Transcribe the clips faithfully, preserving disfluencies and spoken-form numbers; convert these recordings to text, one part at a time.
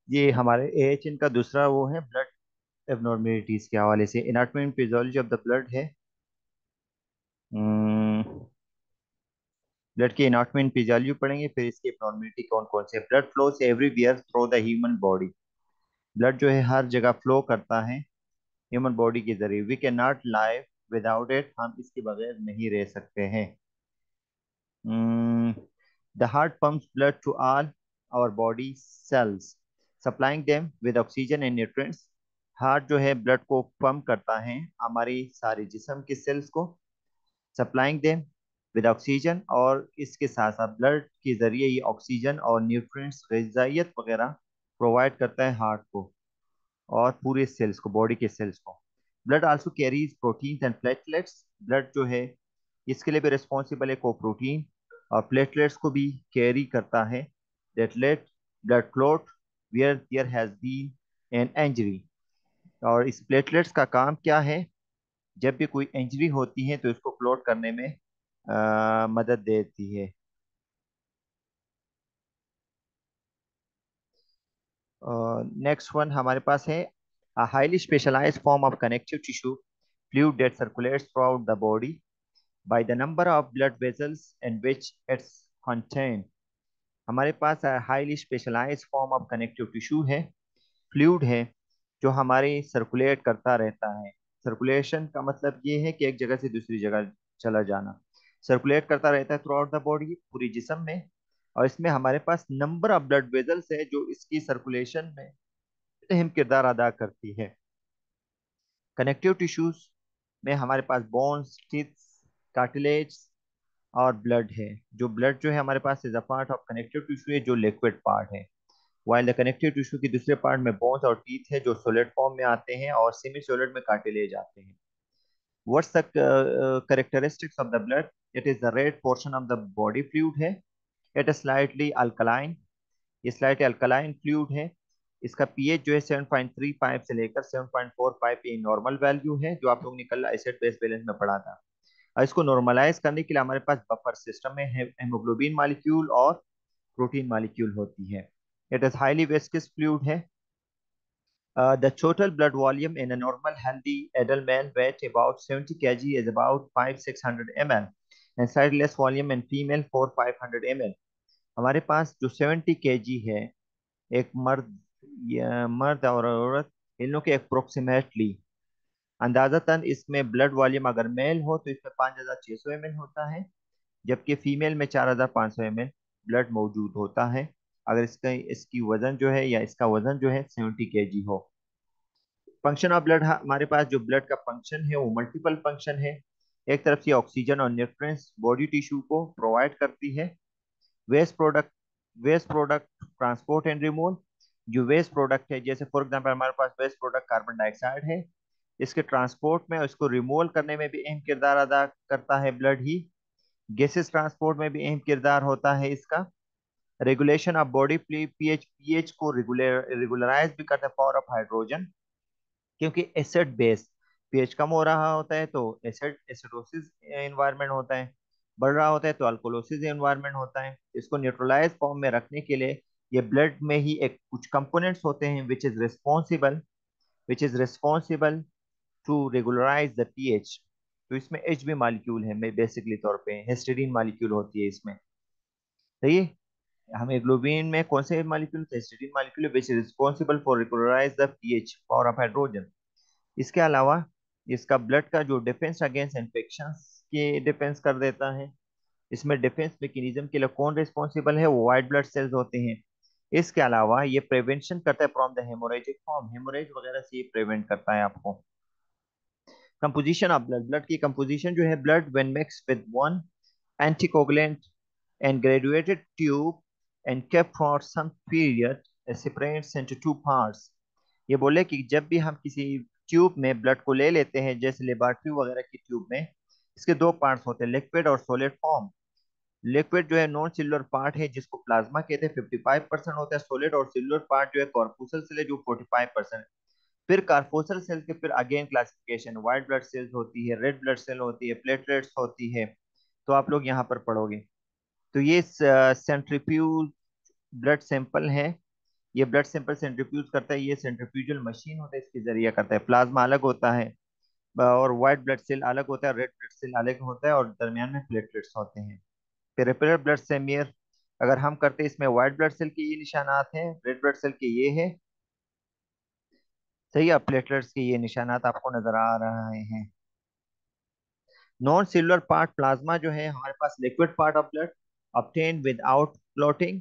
ये हमारे A H N का दूसरा वो है ब्लड एबनॉर्मेलिटीज के हवाले से। Anatomy and physiology of the blood है। ब्लड की एनाटॉमी एंड फिजियोलॉजी पढ़ेंगे, फिर इसकी एबनॉर्मेलिटी कौन कौन से। Blood flows everywhere through the human body. Blood जो है हर जगह फ्लो करता है ह्यूमन बॉडी के जरिए। We can not live without it, हम इसके बगैर नहीं रह सकते हैं। The heart pumps blood to all our body cells, supplying them with oxygen and nutrients. Heart जो है ब्लड को पंप करता है हमारी सारी जिस्म के सेल्स को, सप्लाइंग देम विद ऑक्सीजन, और इसके साथ साथ ब्लड के जरिए ये ऑक्सीजन और न्यूट्रिएंट्स ग़िज़ाइयत वगैरह प्रोवाइड करता है हार्ट को और पूरे सेल्स को, बॉडी के सेल्स को। Blood also carries proteins and platelets. Blood जो है इसके लिए भी रिस्पॉन्सिबल है को प्रोटीन और प्लेटलेट्स को भी कैरी करता है। Platelet blood clot where there has been an injury. और इस प्लेटलेट्स का काम क्या है, जब भी कोई इंजरी होती है तो इसको क्लॉट करने में अ, मदद देती है। नेक्स्ट वन हमारे पास है highly specialised form of connective tissue fluid that circulates through the body by the number of blood vessels in which it's contained। हमारे पास highly specialised form of connective tissue है, फ्लूइड है, जो हमारे circulate करता रहता है। सर्कुलेशन का मतलब ये है कि एक जगह से दूसरी जगह चला जाना। सर्कुलेट करता रहता है थ्रू आउट द बॉडी, पूरी जिस्म में। और इसमें हमारे पास नंबर ऑफ ब्लड वेजल्स है जो इसकी सर्कुलेशन में अहम किरदार अदा करती है। कनेक्टिव टिश्यूज में हमारे पास बोन्स, टिथ्स, कार्टिलेज और ब्लड है। जो ब्लड जो है हमारे पास is a part of connective tissue है, जो लिक्विड पार्ट है। वाइल द कनेक्टिव टिश्यू की दूसरे पार्ट में बोन्स और टीथ है जो सॉलिड फॉर्म में आते हैं, और सेमी सॉलिड में कार्टिलेज आते हैं। What's the characteristics of the blood? It is the red portion of the body fluid है। It is slightly alkaline. ये स्लाइटली अल्कलाइन फ्लूइड है। इसका पीएच जो है सेवन पॉइंट थ्री फाइव से लेकर सेवन पॉइंट फोर फाइव ये normal value है, जो आप लोग ने कल एसिड बेस बैलेंस में पढ़ा था। और इसको नॉर्मलाइज करने के लिए हमारे पास बफर सिस्टम में हेमोग्लोबिन मॉलिक्यूल और प्रोटीन मॉलिक्यूल होती है। It is highly viscous fluid है। The total blood volume in a normal healthy adult man weight about seventy kilograms is about five six hundred ml and slightly less volume in female four five hundred ml। हमारे पास जो seventy KG है एक मर्द, या मर्द और औरत, इन लोग के अप्रोक्सीमेटली अंदाजतन इसमें ब्लड वॉल्यूम अगर मेल हो तो इसमें पाँच हजार छः सौ एम एल होता है, जबकि फीमेल में चार हजार पाँच सौ एम एल ब्लड मौजूद होता है। अगर इसका इसकी वजन जो है या इसका वजन जो है सेवेंटी केजी हो। फंक्शन ऑफ ब्लड, हमारे पास जो ब्लड का फंक्शन है वो मल्टीपल फंक्शन है। एक तरफ से ऑक्सीजन और न्यूट्रिएंट्स बॉडी टिश्यू को प्रोवाइड करती है। Waste product, waste product transport and removal. जो वेस्ट प्रोडक्ट है, जैसे फॉर एग्जांपल हमारे पास वेस्ट प्रोडक्ट कार्बन डाइऑक्साइड है, इसके ट्रांसपोर्ट में, इसको रिमूवल करने में भी अहम किरदार अदा करता है ब्लड ही। गैसेस ट्रांसपोर्ट में भी अहम किरदार होता है इसका। Regulation of body pH, pH को रेगुलर रेगुलराइज भी करता है पावर ऑफ हाइड्रोजन, क्योंकि एसिड बेस पीएच कम हो रहा होता है तो एसिड एसिडोसिस एनवायरनमेंट होता है, बढ़ रहा होता है तो अल्कोलोसिस एनवायरनमेंट होता है। इसको न्यूट्रलाइज फॉर्म में रखने के लिए ये ब्लड में ही एक कुछ कंपोनेंट्स होते हैं which is responsible which is responsible to regularise the pH. तो इसमें एच बी मालिक्यूल है, बेसिकली तौर पे हिस्टीडीन मालिक्यूल होती है इसमें। सही है। हमें ग्लोबिन में कौन से molecule, histidine molecule which is responsible for regularise the pH, power of hydrogen. इसके अलावा इसका ब्लड का जो डिफेंस अगेंस्ट इन्फेक्शन के डिफेंस कर देता है। इसमें डिफेंस मैकेनिज्म के लिए कौन रिस्पॉन्सिबल है, वो व्हाइट ब्लड सेल्स होते हैं। इसके अलावा ये प्रिवेंशन करता है from the haemorrhagic form, haemorrhage वगैरह से ये प्रिवेंट करता है आपको। कंपोजिशन ऑफ ब्लड, ब्लड की कंपोजिशन जो है, blood when mix with one anticoagulant and graduated tube and kept for some period separates into two parts। ये बोले कि जब भी हम किसी ट्यूब में ब्लड को ले लेते हैं, जैसे लेबोरेटरी वगैरह की ट्यूब में, इसके दो पार्ट्स होते हैं, लिक्विड और सॉलिड फॉर्म। लिक्विड जो है नॉन सिल्वर पार्ट है जिसको प्लाज्मा कहते हैं, फिफ्टी फाइव परसेंट होता है। सॉलिड और सिल्वर पार्ट जो है कॉर्पुसल सेल है जो फोर्टी फाइव परसेंट। फिर कार्पोसल सेल के फिर again classification, white blood cells होती है, रेड ब्लड सेल होती है, प्लेटलेट्स होती है। तो आप लोग यहाँ पर पढ़ोगे। तो ये सेंट्रीफ्यूज ब्लड सैंपल है, ये ब्लड सैंपल सेंट्रीफ्यूज करता है, ये सेंट्रीफ्यूजल मशीन होता है, इसके जरिए करता है। प्लाज्मा अलग होता है और व्हाइट ब्लड सेल अलग होता है, रेड ब्लड सेल अलग होता है और दरमियान में प्लेटलेट्स होते हैं। पेरिफेरल ब्लड स्मेयर अगर हम करते हैं, इसमें व्हाइट ब्लड सेल के ये निशानात हैं, रेड ब्लड सेल के ये है। सही है, प्लेटलेट्स के ये निशानात आपको नजर आ रहे हैं। नॉन सेलुलर पार्ट प्लाज्मा जो है हमारे पास liquid part of blood, obtained without clotting,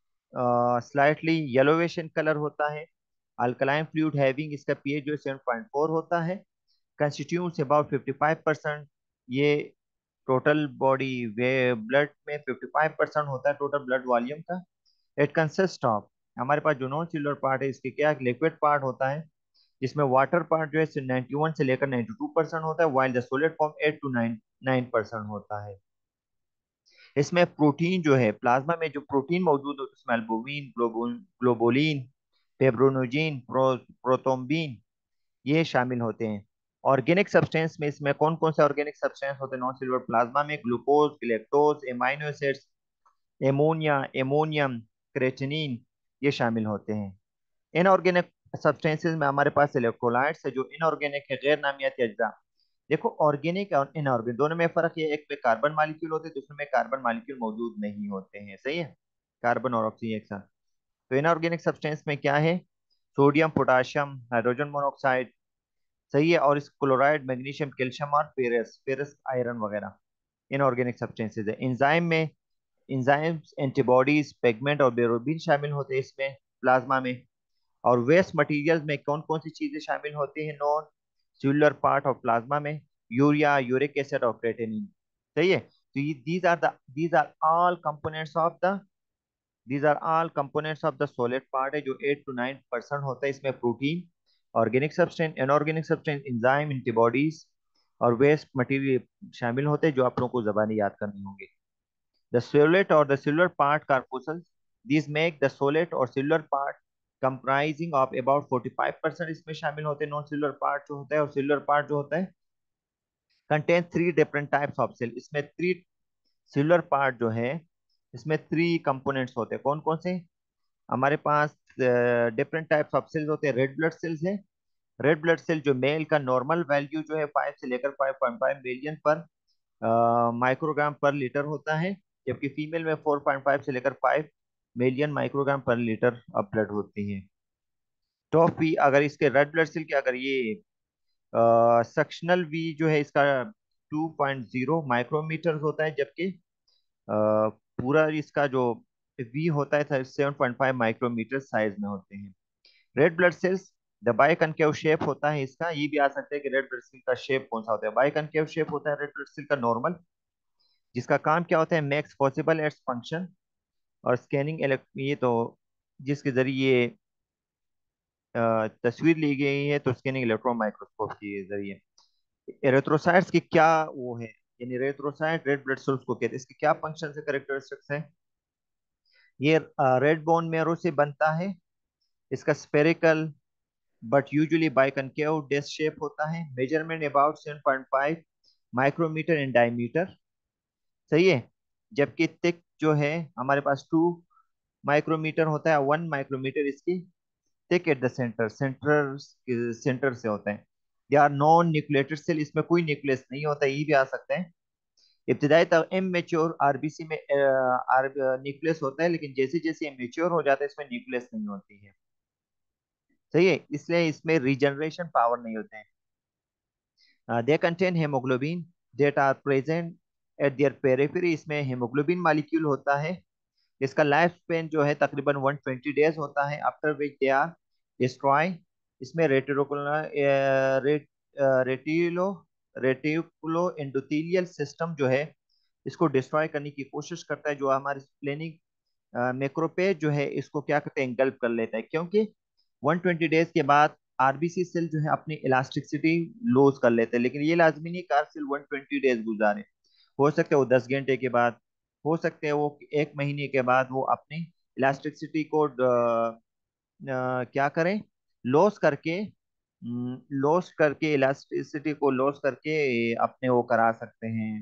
slightly yellowish in colour होता है। अल्कलाइन फ्लूइड हैविंग, इसका पीएच जो है सेवन पॉइंट फोर होता है। Constituents about fifty five percent, ये टोटल बॉडी वे ब्लड में फिफ्टी फाइव परसेंट होता है टोटल ब्लड वॉल्यूम का। इट कंसिस्ट ऑफ, हमारे पास जो नॉन सेलुलर पार्ट है इसके क्या लिक्विड पार्ट होता है, जिसमें वाटर पार्ट जो है नाइन्टी वन से लेकर नाइन्टी टू परसेंट होता है, while the solid form eight to nine nine percent होता है। इसमें प्रोटीन जो है प्लाज्मा में जो प्रोटीन मौजूद होता है उसमें albumin, globulin, fibrinogen, pro, prothrombin, ये शामिल होते हैं। ऑर्गेनिक सब्सटेंस में इसमें कौन कौन से ऑर्गेनिक सब्सटेंस होते हैं नॉन सिल्वर प्लाज्मा में, glucose, galactose, amino acids, ammonia, ammonium, creatinine, ये शामिल होते हैं। इनऑर्गेनिक सब्सटेंसेस में हमारे पास इलेक्ट्रोलाइट्स है जो इनऑर्गेनिक है, गैर नामियाती अज्जा। देखो ऑर्गेनिक और इनऑर्गेनिक दोनों में फर्क है, एक में कार्बन मॉलिक्यूल होते हैं, दूसरे में कार्बन मॉलिक्यूल मौजूद नहीं होते हैं। सही है, कार्बन और ऑक्सीजन एक साथ। तो इनऑर्गेनिक सब्सटेंस में क्या है, सोडियम, पोटाशियम, हाइड्रोजन मोनोऑक्साइड। सही है, और इस क्लोराइड, मैग्नीशियम, कैल्शियम और फेरस फेरस आयरन वगैरह इनऑर्गेनिक सब्सटेंसेज है। एंजाइम में एंजाइम्स, एंटीबॉडीज, पेगमेंट और बेरोबिन शामिल होते हैं इसमें प्लाज्मा में। और वेस्ट मटेरियल्स में कौन कौन सी चीजें शामिल होती हैं non cellular part of plasma में, यूरिया, यूरिक एसिड और क्रेटिनिन। सही है, तो ये these are the these are all components of the these are all components of the solid part है जो एट टू नाइन परसेंट होता है। इसमें protein, organic substance, inorganic substance, enzyme, antibodies और वेस्ट मटेरियल शामिल होते हैं जो आप लोगों को जबानी याद करनी होंगी। द सोलेट और the cellular part corpuscles, these make the solid और cellular part comprising of about forty five percent इसमें शामिल होते हैं नॉन सेलुलर पार्ट जो होता है। और सेलुलर पार्ट जो होता है contain three different types of cell, इसमें थ्री सेलुलर पार्ट जो है इसमें थ्री कंपोनेंट्स होते हैं। कौन कौन से, हमारे पास डिफरेंट टाइप्स ऑफ सेल्स होते हैं। रेड ब्लड सेल्स है, रेड ब्लड सेल जो मेल का नॉर्मल वैल्यू जो है फाइव से लेकर फाइव पॉइंट फाइव मिलियन पर माइक्रोग्राम पर लीटर होता है, जबकि फीमेल में फोर पॉइंट फाइव से लेकर फाइव मिलियन माइक्रोग्राम पर लीटर ऑफ ब्लड होती है। टॉप वी अगर इसके रेड ब्लड सेल के अगर ये सक्शनल वी जो है इसका टू पॉइंट ज़ीरो माइक्रोमीटर होता है, जबकि अ, पूरा इसका जो वी होता है seven point five micrometre size में होते हैं। Red blood cells the biconcave shape होता है इसका, ये भी आ सकता है कि रेड ब्लड सेल का शेप कौन सा होता है। बाइकनकेव शेप होता है रेड ब्लड सेल का नॉर्मल, जिसका काम क्या होता है, मैक्स पॉसिबल एट्स फंक्शन और स्कैनिंग ये तो जिसके जरिए अ, तस्वीर ली गई है, तो स्कैनिंग इलेक्ट्रॉन माइक्रोस्कोप के जरिए। एरिथ्रोसाइट्स की क्या वो है, यानी एरिथ्रोसाइट रेड ब्लड सेल्स को कहते हैं, इसके क्या फंक्शन से कैरेक्टरिस्टिक्स है। ये रेड बोन मैरो से बनता है, इसका spherical but usually biconcave disc shape होता है। Measurement about seven point five micrometre in diameter. सही है, जबकि थिक जो है हमारे पास टू माइक्रोमीटर होता है, वन माइक्रोमीटर इसकी thick at the centre centre centre से होता है। या नॉन न्यूक्लिएटेड सेल, इसमें कोई न्यूक्लियस नहीं होता, ये भी आ सकते हैं। इब्तदाई तक इमेच्योर आरबीसी में न्यूक्लियस होता है, लेकिन जैसे जैसे इमेच्योर हो जाता है इसमें न्यूक्लियस नहीं होती है। सही है, इसलिए इसमें रीजनरेशन पावर नहीं होते हैं। They contain haemoglobin that are present at their periphery, इसमें हेमोग्लोबिन मॉलिक्यूल होता है। इसका लाइफ स्पेन जो है तकरीबन वन ट्वेंटी डेज होता है, after which they are destroy. इसमें रेटिकुलर रेट रेटिलो रेटिकुलो एंडोथेलियल सिस्टम जो है इसको डिस्ट्रॉय करने की कोशिश करता है, जो हमारे स्प्लेनिक मैक्रोपेज जो है इसको क्या करते हैं, engulf कर लेता है। क्योंकि वन ट्वेंटी डेज के बाद आरबीसी सेल जो है अपनी इलास्टिसिटी लूज कर लेते हैं, लेकिन ये लाजमी नहीं कार सेल वन ट्वेंटी डेज गुजारे, हो सकता है वो दस घंटे के बाद, हो सकते हैं वो एक महीने के बाद वो अपनी इलास्टिसिटी को अ, अ, क्या करें, लॉस करके लॉस करके इलास्टिसिटी को लॉस करके अपने वो करा सकते हैं,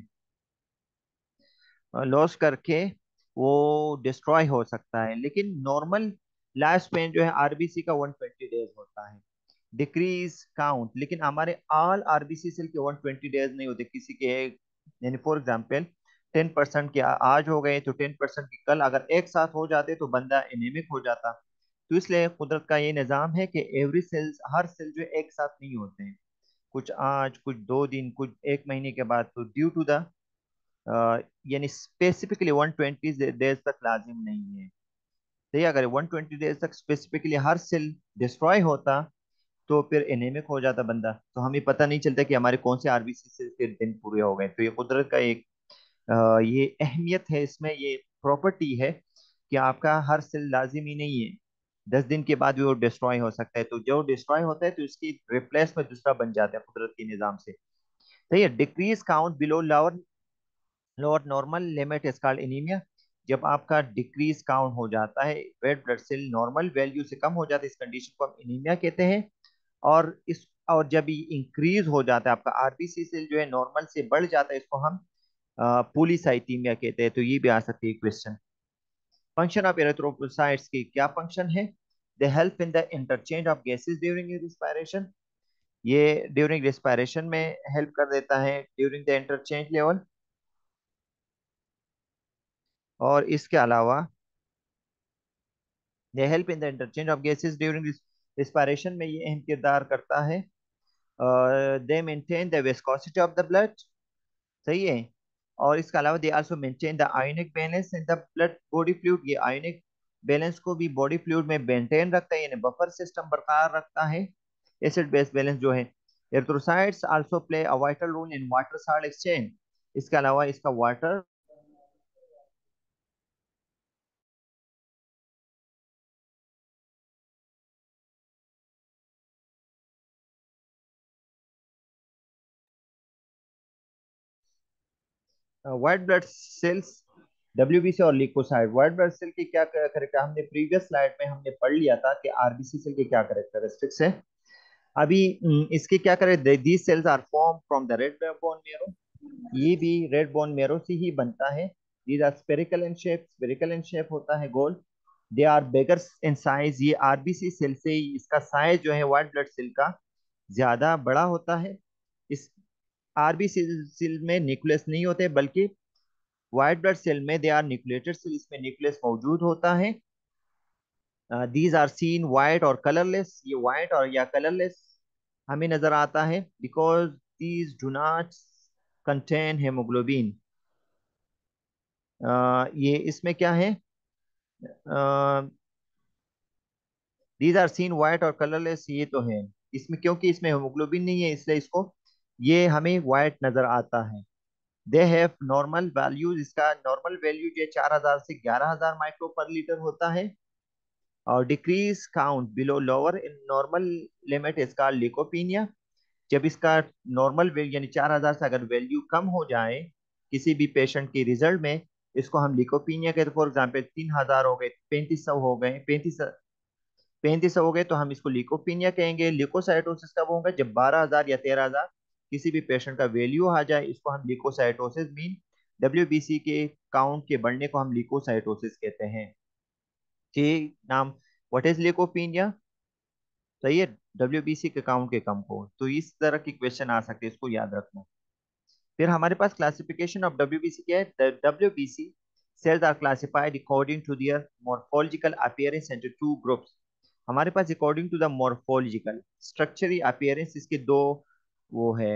लॉस करके वो डिस्ट्रॉय हो सकता है। लेकिन नॉर्मल लाइफ स्पेन जो है आरबीसी का वन ट्वेंटी डेज होता है। डिक्रीज काउंट, लेकिन हमारे ऑल आरबीसी सेल के वन ट्वेंटी डेज नहीं होते, किसी के एक, यानी फॉर एग्जाम्पल टेन परसेंट के आज हो गए तो टेन परसेंट के कल अगर एक साथ हो जाते तो बंदा एनीमिक हो जाता। तो इसलिए कुदरत का ये निज़ाम है कि एवरी सेल्स, हर सेल जो है एक साथ नहीं होते हैं, कुछ आज, कुछ दो दिन, कुछ एक महीने के बाद। तो ड्यू टू द, यानी स्पेसिफिकली वन ट्वेंटी डेज तक लाजिम नहीं है। तो ये अगर वन ट्वेंटी डेज तक स्पेसिफिकली हर सेल डिस्ट्रॉय होता तो फिर एनीमिक हो जाता बंदा, तो हमें पता नहीं चलता कि हमारे कौन से आरबीसी से फिर दिन पूरे हो गए। तो ये कुदरत का एक अ, ये अहमियत है, इसमें ये प्रॉपर्टी है कि आपका हर सेल लाजिमी नहीं है, दस दिन के बाद भी वो डिस्ट्रॉय हो सकता है। तो जो डिस्ट्रॉय होता है तो इसकी रिप्लेस में दूसरा बन जाता है कुदरत के निज़ाम से। तो ये decrease count below lower lower normal limit is called anaemia. जब आपका डिक्रीज काउंट हो जाता है, red blood cell normal value से कम हो जाता है, इस कंडीशन को हम एनीमिया कहते हैं। और इस और जब ये इंक्रीज हो जाता है, आपका आरबीसी सेल जो है नॉर्मल से बढ़ जाता है, इसको हम पोलीसाइथीमिया कहते हैं। तो ये भी आ सकती है क्वेश्चन। फंक्शन ऑफ एरिथ्रोसाइट्स की क्या फंक्शन है? They help in the interchange of gases during respiration. ये ड्यूरिंग रिस्पायरेशन में हेल्प कर देता है, ड्यूरिंग द इंटरचेंज लेवल। और इसके अलावा they help in the interchange of gases during respiration में ये अहम किरदार करता है। They maintain the viscosity of the blood, सही है। और इसके अलावा they also maintain the ionic balance in the blood body fluid. ये आयोनिक बैलेंस को भी बॉडी फ्लूइड में मेंटेन रखता है, यानी बफर सिस्टम बरकरार रखता है। एसिड बेस बैलेंस जो है, erythrocytes also play a vital role in water salt exchange. इसके अलावा इसका water white blood cells, WBC और ल्यूकोसाइट। व्हाइट ब्लड सेल की क्या करेक्टर, हमने प्रीवियस स्लाइड में हमने पढ़ लिया था कि आरबीसी सेल के क्या करेक्टरिस्टिक्स है। अभी हम्म, इसके क्या करें, these cells are form from the red bone marrow. ये भी रेड बोन मेरो से ही बनता है। These are spherical in shape, spherical in shape होता है, गोल। They are bigger in size. ये आरबीसी सेल से ही इसका साइज जो है व्हाइट ब्लड सेल का ज्यादा बड़ा होता है। इस आरबीसी सेल में न्यूक्लियस नहीं होते, बल्कि व्हाइट ब्लड सेल में दे आर न्यूक्लिएटेड सेल, इसमें न्यूक्लियस मौजूद होता है। दीज आर सीन व्हाइट और कलरलेस। ये व्हाइट और या कलरलेस हमें नजर आता है, because these do not contain haemoglobin. ये इसमें क्या है, दीज आर सीन व्हाइट और कलरलेस, ये तो है इसमें, क्योंकि इसमें हेमोग्लोबिन नहीं है इसलिए इसको ये हमें व्हाइट नजर आता है। दे हैव नॉर्मल वैल्यूज, इसका नॉर्मल वैल्यू जो है चार हजार से ग्यारह हजार माइक्रो पर लीटर होता है। और decrease count below lower in normal limit इसका ल्यूकोपीनिया। जब इसका नॉर्मल वैल्यू यानी चार हजार से अगर वैल्यू कम हो जाए किसी भी पेशेंट के रिजल्ट में, इसको हम लिकोपीनिया कहते हैं। फॉर एग्जाम्पल तीन हजार हो गए, पैंतीस सौ हो गए, पैंतीस पैंतीस सौ हो गए, तो हम इसको लिकोपीनिया कहेंगे। लिकोसाइटोसिस कब होगा, जब बारह हजार या तेरह हजार किसी भी पेशेंट का वैल्यू आ जाए, इसको हम लिकोसाइटोसिस मीन डब्ल्यूबीसी के काउंट के बढ़ने को हम लिकोसाइटोसिस कहते हैं। जी नाम, व्हाट इज लिकोपीनिया, सही है, डब्ल्यूबीसी के काउंट के कम को। तो इस तरह की क्वेश्चन आ सकते हैं, इसको याद रखना। फिर हमारे पास क्लासिफिकेशन ऑफ डब्ल्यूबीसी क्या है। WBC cells are classified according to their morphological appearance into two groups. हमारे पास according to the morphological structural appearance, इसके दो वो है,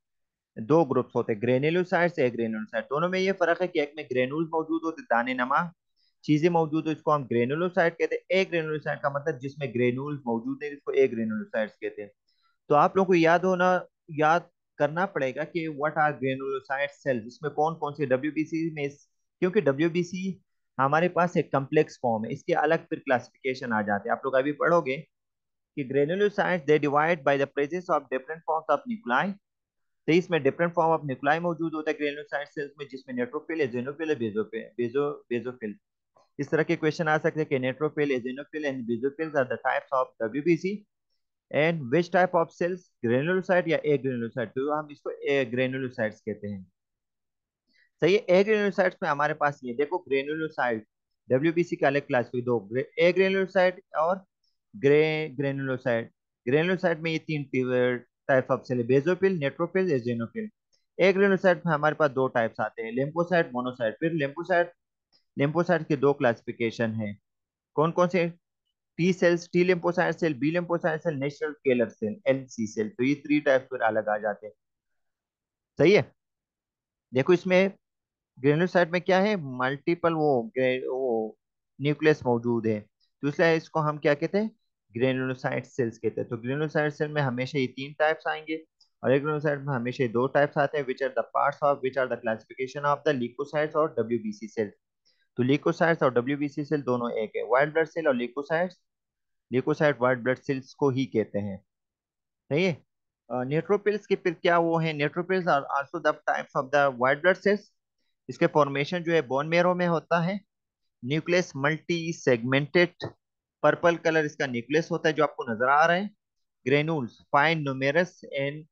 दो ग्रुप्स होते हैं, ग्रेन्युलोसाइट्स, एग्रेन्युलोसाइट। दोनों में ये फर्क है कि एक में ग्रेनुल्स मौजूद होते, दाने नमा चीजें मौजूद हो, इसको हम ग्रेनुलोसाइट कहते हैं। ए ग्रेनुलोसाइट का मतलब जिसमें ग्रेनुल्स मौजूद है, इसको ए ग्रेनुलोसाइट्स कहते हैं। तो आप लोगों को याद होना, याद करना पड़ेगा कि व्हाट आर ग्रेनुलोसाइट सेल्स, इसमें कौन कौन से डब्ल्यूबीसी में, क्योंकि डब्ल्यूबीसी हमारे पास एक कम्प्लेक्स फॉर्म है, इसके अलग फिर क्लासिफिकेशन आ जाते हैं। आप लोग अभी पढ़ोगे कि granulocytes they divide by the presence of different forms of nuclei. तो इसमें डिफरेंट फॉर्म ऑफ न्यूक्लाई मौजूद होता है ग्रेनुलोसाइट सेल्स में, जिसमें neutrophil, eosinophil, basophil, baso basophil. इस तरह के क्वेश्चन आ सकते हैं कि neutrophil, eosinophil and basophils are the types of WBC. And which type of cells, granulocyte या ए ग्रेनुलोसाइट, तो हम इसको ए ग्रेनुलोसाइट्स कहते हैं। सही है। ए ग्रेनुलोसाइट्स में हमारे पास ये देखो, ग्रेनुलोसाइट डब्ल्यूबीसी के अलग क्लासिफिक दो, ए ग्रेनुलोसाइट और ग्रे ग्रेनुलोसाइट। ग्रेनुलोसाइट में ये तीन type of cell, basophil, neutrophil, eosinophil. Agranulocyte में हमारे पास दो टाइप्स आते हैं, लिम्फोसाइट, मोनोसाइट। फिर लिम्फोसाइट लिम्फोसाइट के दो क्लासिफिकेशन है, कौन कौन से? T cells, T lymphocyte cell, B lymphocyte cell, natural killer cell, L C cell. तो ये थ्री टाइप फिर अलग आ जाते हैं। सही है। देखो इसमें ग्रेनुलोसाइट में क्या है, मल्टीपल वो ग्रे- वो न्यूक्लियस मौजूद है, तो इसलिए इसको हम क्या कहते हैं, ग्रेनुलोसाइट सेल्स कहते हैं। तो ग्रेनुलोसाइट सेल में हमेशा ये तीन टाइप्स आएंगे, और एक ग्रेनुलोसाइट में हमेशा ये दो टाइप्स आते हैं, which are the parts of, which are the classification of the leukocytes और डब्ल्यूबीसी सेल। तो ल्यूकोसाइट्स और डब्ल्यूबीसी सेल दोनों एक है, व्हाइट ब्लड सेल और leukocytes, leukocyte white blood cells को ही कहते हैं। सही है। न्यूट्रोफिल्स के फिर क्या वो है, neutrophils are also the types of the white blood cells. इसके फॉर्मेशन जो है बोन मेरो में होता है। Nucleus multi segmented, purple colour इसका न्यूक्लियस होता है जो आपको नजर आ रहा है। Granules fine numerous and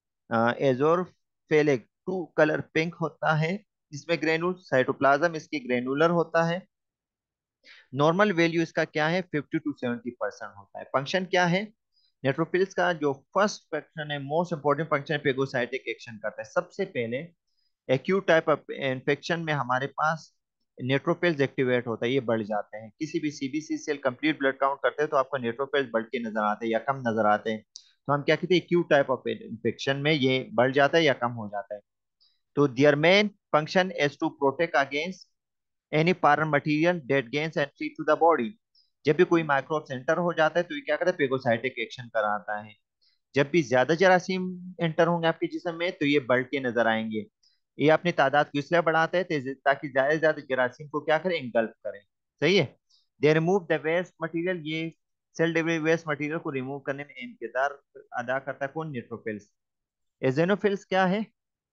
azurophilic, टू कलर पिंक होता है इसमें ग्रेन्यूल। साइटोप्लाज्म इसकी ग्रेनुलर होता है। नॉर्मल वैल्यू इसका क्या है, फिफ्टी टू सेवेंटी परसेंट होता है। फंक्शन क्या है, नेट्रोफिल्स का जो फर्स्ट फंक्शन है, मोस्ट इंपॉर्टेंट फंक्शन है, पेगोसाइटिक एक्शन करता है। सबसे पहले एक्यूट टाइप ऑफ इन्फेक्शन में हमारे पास न्यूट्रोफिल्स एक्टिवेट होता है, ये बढ़ जाते हैं। किसी भी CBC cell complete blood count करते हैं तो आपको न्यूट्रोफिल्स बढ़ के नजर आते हैं या कम नजर आते हैं। तो हम क्या कहते हैं, एक्यूट टाइप ऑफ इन्फेक्शन में ये बढ़ जाता है या कम हो जाता है। तो their main function is to protect against any foreign material that gains entry to the body. जब भी कोई माइक्रोब एंटर हो जाता है तो ये क्या करता है, पेगोसाइटिक एक्शन कराता है। जब भी ज्यादा जरासीम एंटर होंगे आपके जिस्म में तो ये बढ़ के नजर आएंगे। ये अपनी तादाद को इसलिए बढ़ाते हैं तेज- ताकि ज्यादा से ज्यादा जरासीम को क्या करें, इंगल्फ करें। सही है। They remove the waste material, ये सेल डिविडेड वेस्ट मटेरियल को रिमूव करने में अहम किरदार अदा करता है कौन, न्यूट्रोफिल्स। एजेनोफिल्स क्या है,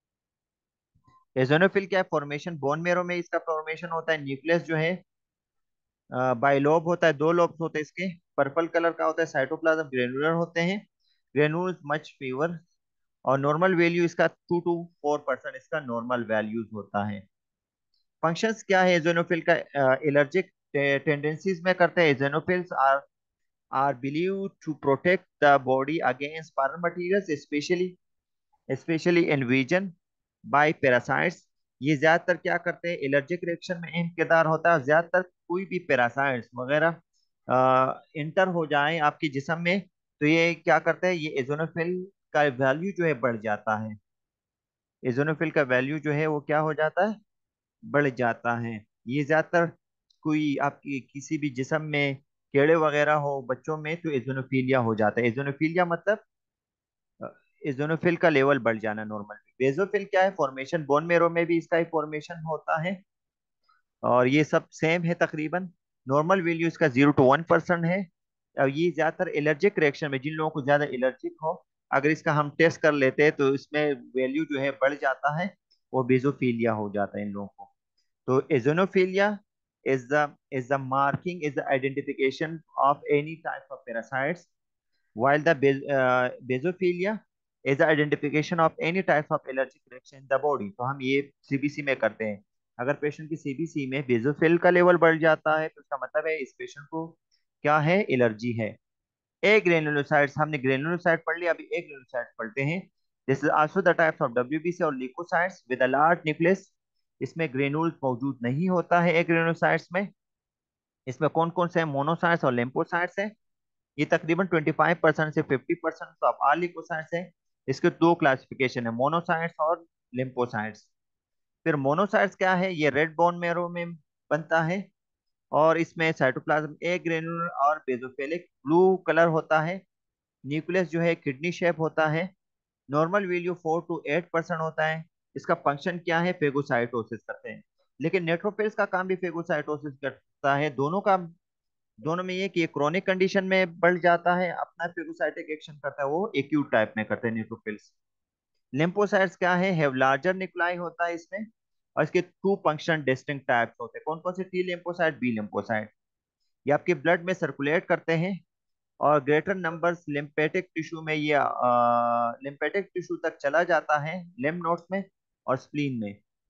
एजेनोफिल क्या है, फॉर्मेशन बोन मेरो में इसका फॉर्मेशन होता है। न्यूक्लियस जो है बाइलोब होता है, दो लोब्स होते हैं इसके, पर्पल कलर का होता है। साइटोप्लाज्म ग्रेनुलर होते हैं, ग्रेनुल्स मच फीवर, और नॉर्मल वैल्यू इसका टू टू फोर परसेंट इसका नॉर्मल वैल्यूज होता है। फंक्शंस क्या है एजोनोफिल का, एलर्जिक टेंडेंसीज में करते हैं। Eosinophils are are believe to protect the body against foreign materials, especially especially invasion by parasites. ये ज्यादातर क्या करते हैं, एलर्जिक रिएक्शन में अहम किरदार होता है। ज्यादातर कोई भी पैरासाइट्स वगैरह इंटर हो जाए आपके जिस्म में तो ये क्या करते हैं, ये एजोनोफिल का वैल्यू जो है बढ़ जाता है। एजोनोफिल का वैल्यू जो है वो क्या हो जाता है, बढ़ जाता है। ये ज्यादातर कोई आपकी किसी भी जिस्म में कीड़े वगैरह हो बच्चों में तो एजोनोफिलिया हो जाता है। एजोनोफिलिया मतलब इजोनोफिल का लेवल बढ़ जाना नॉर्मल। बेजोफिल क्या है, फॉर्मेशन बोन मेरो में भी इसका ही फॉर्मेशन होता है, और ये सब सेम है तकरीबन। नॉर्मल वैल्यू इसका जीरो टू वन परसेंट है। और ये ज्यादातर एलर्जिक रिएक्शन में, जिन लोगों को ज्यादा एलर्जिक हो, अगर इसका हम टेस्ट कर लेते हैं तो इसमें वैल्यू जो है बढ़ जाता है, वो बेजोफिलिया हो जाता है इन लोगों को। तो एजोनोफिलिया is the is the marking is the identification of any type of parasites, while the bas uh, basophilia is the identification of any type of allergic reaction in the body। तो हम ये सीबीसी में करते हैं। अगर patient की CBC में basophil का लेवल बढ़ जाता है तो इसका मतलब है इस पेशेंट को क्या है, एलर्जी है। ए ग्रेनुलोसाइट्स, हमने ग्रेनुलोसाइट पढ़ लिया, अभी ए ग्रेनुलोसाइट पढ़ते हैं। This is also the types of WBC और leukocytes with a large nucleus. इसमें ग्रेनुल्स मौजूद नहीं होता है ए ग्रेनुलोसाइट्स में। इसमें कौन कौन से मोनोसाइट्स और लिम्फोसाइट्स हैं। ये तकरीबन ट्वेंटी फाइव परसेंट से fifty percent of all lymphocytes है। इसके दो क्लासिफिकेशन है, मोनोसाइट्स और लिम्फोसाइट्स। फिर मोनोसाइट्स क्या है, ये रेड बोन मेरो में बनता है, और इसमें साइटोप्लाज्म ए ग्रेनुलर और बेसोफिलिक ब्लू कलर होता है। न्यूक्लियस जो है किडनी शेप होता है। Normal value four to eight percent होता है। इसका फंक्शन क्या है, फेगोसाइटोसिस करते हैं। लेकिन नेट्रोफिल्स का काम भी फेगोसाइटोसिस करता है। दोनों का दोनों में ये कि क्रोनिक कंडीशन में बढ़ जाता है, अपना फेगोसाइटिक एक्शन करता है, वो एक्यूट टाइप में करते हैं न्यूट्रोफिल्स। लिम्फोसाइट्स क्या है, हैव लार्जर न्यूक्लाई होता है इसमें, और इसके टू फंक्शन डिस्टिंक्ट टाइप्स होते हैं, कौन कौन से, टी लिम्फोसाइट, बी लिम्फोसाइट। ये आपके ब्लड में सर्कुलेट करते हैं, और ग्रेटर नंबर्स लिम्फेटिक टिश्यू में, ये लिम्फेटिक टिश्यू तक चला जाता है, लिम्फ नोड्स में और स्प्लीन में।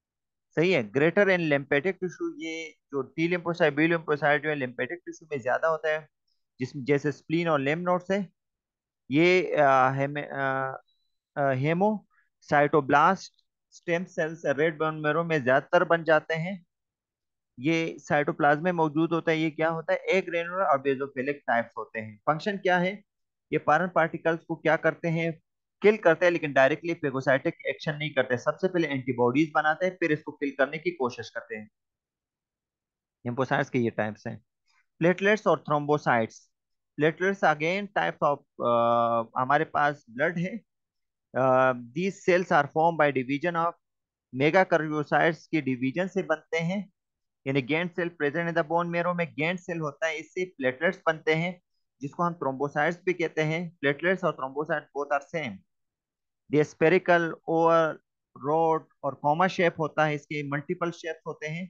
सही है। ग्रेटर इन लिम्फेटिक टिश्यू, ये जो टी लिम्फोसाइट बी लिम्फोसाइट जो है लिम्फेटिक टिश्यू में ज्यादा होता है, जिसमें जैसे स्प्लीन और लिम्फ नोड्स है। ये आ, हेमे, uh, hemocytoblast stem cells red bone marrow में ज्यादातर बन जाते हैं। ये साइटोप्लाज्म में मौजूद होता है। ये क्या होता है, एक ग्रेनुलर और बेसोफिलिक टाइप्स होते हैं। फंक्शन क्या है, ये पारन पार्टिकल्स को क्या करते हैं, किल करते हैं, लेकिन डायरेक्टली फेगोसाइटिक एक्शन नहीं करते। सबसे पहले एंटीबॉडीज बनाते हैं, फिर इसको किल करने की कोशिश करते हैं। लिम्फोसाइट्स के ये टाइप्स हैं। प्लेटलेट्स और thrombocytes. Platelets again types of, हमारे पास ब्लड है। These cells are form by division of megakaryocytes के डिवीजन से बनते हैं। यानी giant cell present in the bone marrow में गैंट सेल होता है, इससे प्लेटलेट्स बनते हैं, जिसको हम थ्रोम्बोसाइट्स भी कहते हैं। प्लेटलेट्स और थ्रोम्बोसाइट्स बोथ आर सेम। ये स्पेरिकल, ओवल, रोड और कॉमा शेप होता है, इसके मल्टीपल शेप्स होते हैं।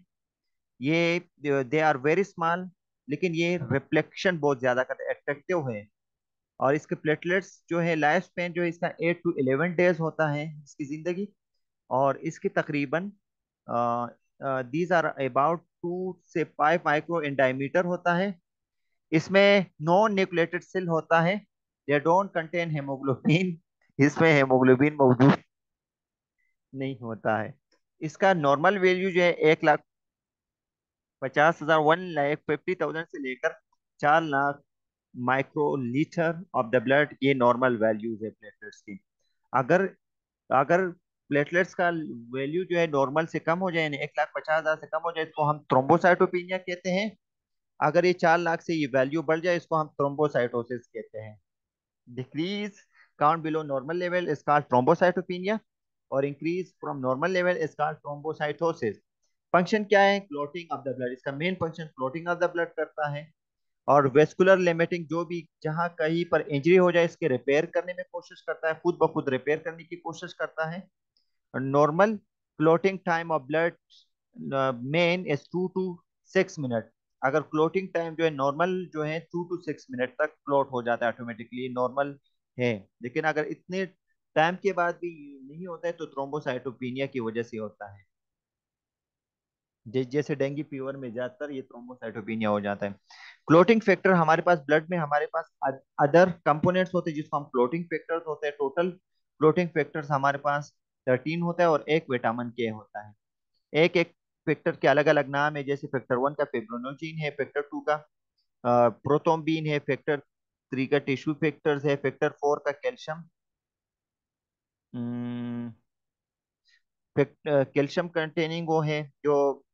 ये दे आर वेरी स्मॉल, लेकिन ये रिफ्लेक्शन बहुत ज्यादा करते हैं, अट्रैक्टिव है। और इसके प्लेटलेट्स जो है, लाइफ स्पेन जो है इसका एट टू इलेवन डेज होता है इसकी जिंदगी। और इसकी तकरीबन दीज आर अबाउट टू से फाइव माइक्रो इन डायमीटर होता है। इसमें नॉन न्यूक्लिएटेड सेल होता है, दे डोंट कंटेन हेमोग्लोबिन। इसमें हेमोग्लोबिन मौजूद नहीं होता है। इसका नॉर्मल वैल्यू जो है एक लाख, पचास हजार, वन लाख फिफ्टी थाउजेंड से लेकर चार lakh microlitre of the blood, ये नॉर्मल वैल्यूज है प्लेटलेट्स की। अगर अगर प्लेटलेट्स का वैल्यू जो है नॉर्मल से कम हो जाए, यानी एक लाख पचास हजार से कम हो जाए, इसको हम थ्रोम्बोसाइटोपिनिया कहते हैं। अगर ये चार लाख से ये वैल्यू बढ़ जाए, इसको हम थ्रोम्बोसाइटोसिस कहते हैं। Decrease count below normal level is called thrombocytopenia, और increase from normal level is called thrombocytosis. Function क्या है, क्लोटिंग ऑफ द ब्लड, इसका main function clotting of the blood करता है। और वेस्कुलर लिमिटिंग, जो भी जहां कहीं पर इंजरी हो जाए, इसके रिपेयर करने में कोशिश करता है, खुद ब खुद रिपेयर करने की कोशिश करता है। Normal clotting time of blood mean is two to six minute. अगर क्लोटिंग टाइम जो है नॉर्मल जो है टू टू सिक्स मिनट तक क्लोट हो जाता है ऑटोमेटिकली, नॉर्मल है। लेकिन अगर इतने टाइम के बाद भी नहीं होता है, तो थ्रोम्बोसाइटोपिनिया की वजह से होता है। जै- जैसे डेंगू फीवर में ज्यादातर ये थ्रोम्बोसाइटोपिनिया हो जाता है। क्लोटिंग फैक्टर, हमारे पास ब्लड में हमारे पास अदर कंपोनेंट्स होते हैं, जिसको हम क्लोटिंग फैक्टर्स होते हैं। टोटल क्लोटिंग फैक्टर्स हमारे पास थर्टीन होता है, और एक विटामिन के होता है। एक एक फैक्टर के अलग अलग नाम है, जैसे फैक्टर वन का फिब्रोनोजिन है, फैक्टर टू का प्रोथोम्बिन है, फैक्टर थ्री का टिश्यू फैक्टर्स है, फैक्टर फोर का कैल्शियम कैल्शियम कंटेनिंग वो है जो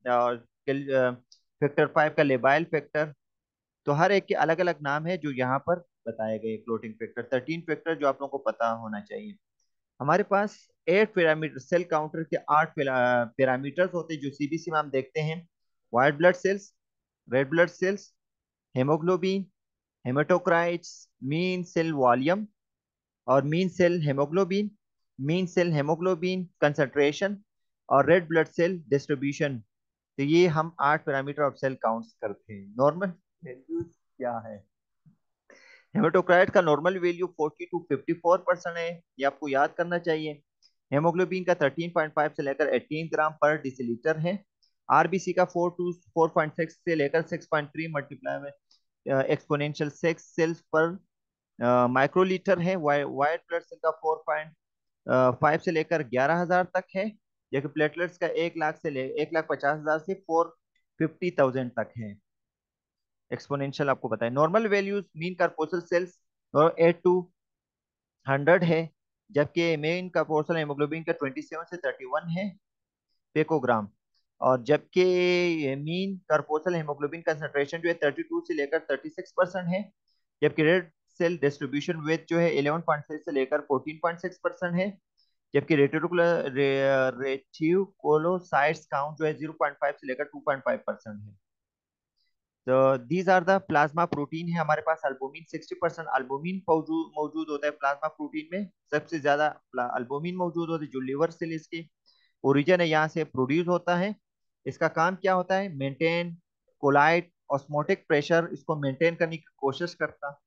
फैक्टर फाइव का लेबाइल फैक्टर। तो हर एक के अलग अलग नाम है जो यहाँ पर बताए गए। क्लोटिंग फैक्टर थर्टीन फैक्टर जो आप लोगों को पता होना चाहिए। हमारे पास एट पैरामीटर, सेल काउंटर के आठ पैरामीटर्स होते हैं जो सीबीसी में हम देखते हैं। White blood cells, red blood cells, haemoglobin, haematocrits, mean cell volume और mean cell haemoglobin, mean cell haemoglobin concentration, और रेड ब्लड सेल डिस्ट्रीब्यूशन। तो ये हम आठ पैरामीटर ऑफ सेल काउंट्स करते हैं। नॉर्मल वैल्यूज क्या है, हेमेटोक्राइट का normal value forty to fifty four percent है, ये आपको याद करना चाहिए। हेमोग्लोबिन का थर्टीन पॉइंट फाइव से लेकर एटीन ग्राम पर डिसीलीटर है। आरबीसी का four to four point six से लेकर सिक्स पॉइंट थ्री मल्टीप्लाई में एक्सपोनेंशियल सिक्स सेल्स पर माइक्रोलीटर है। वाइट ब्लड सेल का फोर पॉइंट फाइव से लेकर ग्यारह हजार तक है, जबकि प्लेटलेट्स का एक लाख से ले एक लाख पचास हजार से फोर फिफ्टी थाउजेंड तक है। एक्सपोनेंशियल आपको पता है। Normal values mean corpuscular cells eight to hundred है, जबकि मेन कार्पोसल हेमोग्लोबिन का ट्वेंटी सेवन से थर्टी वन है पेकोग्राम। और जबकि मीन कार्पोसल हेमोग्लोबिन कंसंट्रेशन जो है थर्टी टू से लेकर थर्टी सिक्स परसेंट है, जबकि रेड सेल डिस्ट्रीब्यूशन विथ जो है इलेवन पॉइंट सिक्स से लेकर फोर्टीन पॉइंट सिक्स परसेंट है, जबकि रेटिकुलर रेटिकुलोसाइट्स काउंट जो है ज़ीरो पॉइंट फाइव से लेकर टू पॉइंट फाइव परसेंट है। तो these are the plasma protein है हमारे पास। अल्बुमिन सिक्सटी परसेंट अल्बुमिन मौजूद मौजूद होता है प्लाज्मा प्रोटीन में। सबसे ज्यादा अल्बुमिन मौजूद होता है, जो लिवर सेल इसकी ओरिजिन है, यहाँ से प्रोड्यूस होता है। इसका काम क्या होता है, मेंटेन कोलाइट ऑस्मोटिक प्रेशर, इसको मेंटेन करने की कोशिश करता